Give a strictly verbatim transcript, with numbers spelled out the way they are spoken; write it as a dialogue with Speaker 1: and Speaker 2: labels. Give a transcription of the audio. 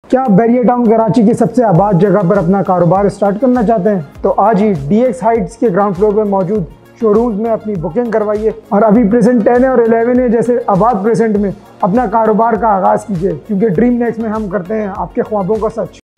Speaker 1: क्या आप barrier town Karachi की सबसे आबाद जगह पर अपना कारोबार स्टार्ट करना चाहते हैं? तो आज ही डी एक्स हाइट्स के ग्राउंड फ्लोर पर मौजूद शोरूम्स में अपनी बुकिंग करवाइए और अभी प्रेजेंट टेन है और इलेवन है जैसे आबाद प्रेजेंट में अपना कारोबार का आगाज़ कीजिए, क्योंकि ड्रीम नेक्स्ट में हम करते हैं आपके ख्वाबों का सच।